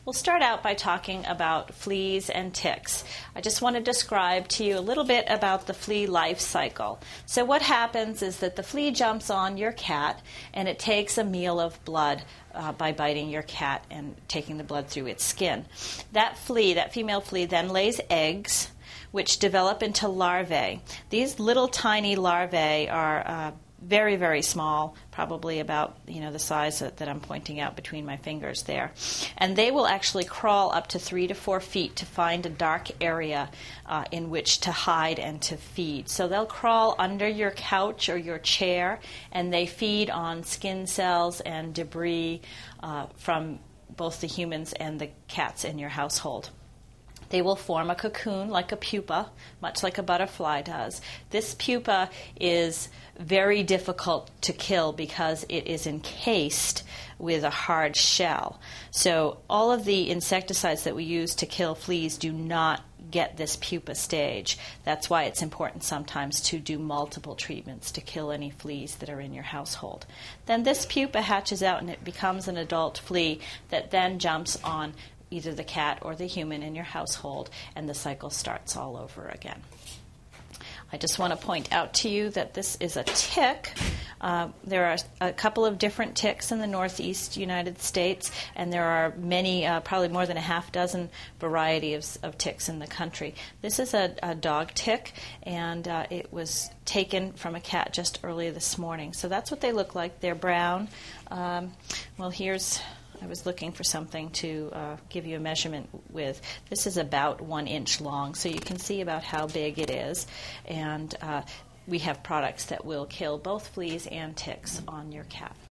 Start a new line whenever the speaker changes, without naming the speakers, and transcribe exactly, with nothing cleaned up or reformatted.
We'll start out by talking about fleas and ticks. I just want to describe to you a little bit about the flea life cycle. So what happens is that the flea jumps on your cat and it takes a meal of blood uh, by biting your cat and taking the blood through its skin. That flea, that female flea, then lays eggs which develop into larvae. These little tiny larvae are uh, very, very small, probably about you know the size that, that I'm pointing out between my fingers there. And they will actually crawl up to three to four feet to find a dark area uh, in which to hide and to feed. So they'll crawl under your couch or your chair, and they feed on skin cells and debris uh, from both the humans and the cats in your household. They will form a cocoon like a pupa, much like a butterfly does. This pupa is very difficult to kill because it is encased with a hard shell. So all of the insecticides that we use to kill fleas do not get this pupa stage. That's why it's important sometimes to do multiple treatments to kill any fleas that are in your household. Then this pupa hatches out and it becomes an adult flea that then jumps on either the cat or the human in your household, and the cycle starts all over again. I just want to point out to you that this is a tick. Uh, there are a couple of different ticks in the northeast United States, and there are many, uh, probably more than a half dozen varieties of, of ticks in the country. This is a, a dog tick, and uh, it was taken from a cat just earlier this morning. So that's what they look like. They're brown. Um, well, here's... I was looking for something to uh, give you a measurement with. This is about one inch long, so you can see about how big it is. And uh, we have products that will kill both fleas and ticks on your cat.